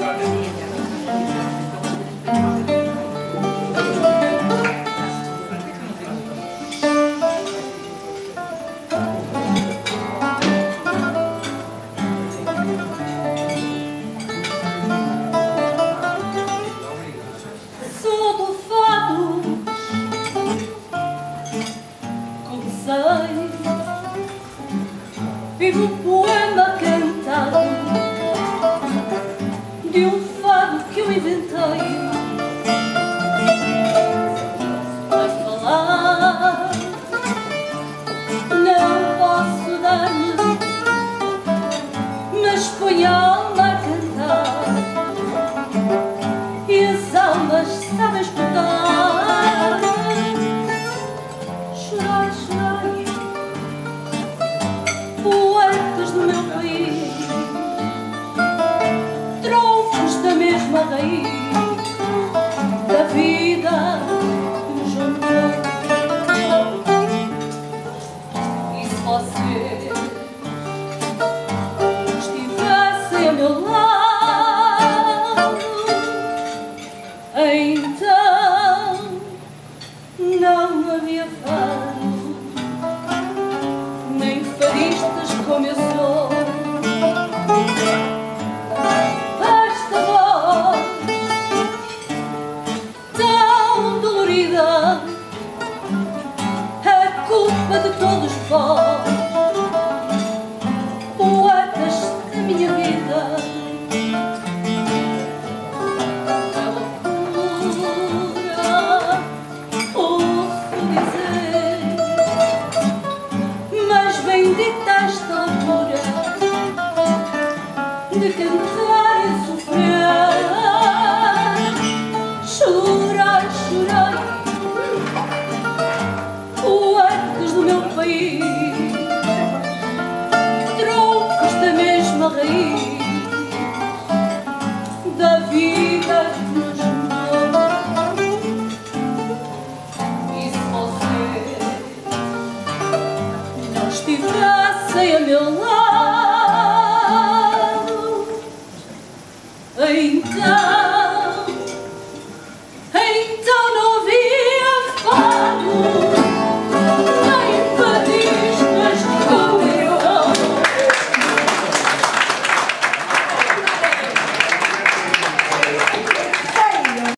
Vivo um poema cantado de um fado que eu inventei a falar. Não posso dar-me, mas põe a alma a cantar e as almas sabem escutar. Chorai, chorai, poetas do meu país, troncos da mesma raiz da vida que nos juntou. E se você estivesse a meu lado, então não havia fado, nem faristas como eu sou. Esta voz tão dolorida é culpa de todos vós, poetas da minha vida. É loucura, ouço dizer, mas bendita esta loucura de cantar e sofrer. Chorai, chorai, poetas do meu país, troncos da mesma raiz da vida que nos juntou. E se você não estivessem a meu lado,